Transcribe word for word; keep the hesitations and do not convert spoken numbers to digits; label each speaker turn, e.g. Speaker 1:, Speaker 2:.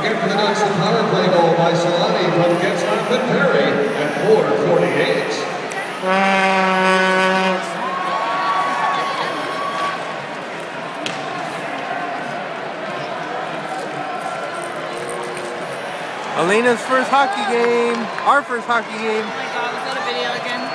Speaker 1: Again for the Ducks, the power play goal by Solani from Getzlaff and Perry at four forty-eight.
Speaker 2: Elena's first hockey game, our first hockey game.
Speaker 3: Oh my god, was that a video again?